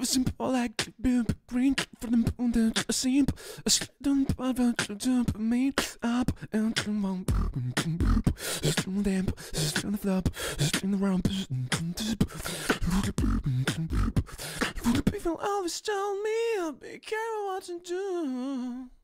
simple like green from the moon that I seem a don't bother to jump me up and turn on the flop, in the rump. People always tell me I'll be careful what to do.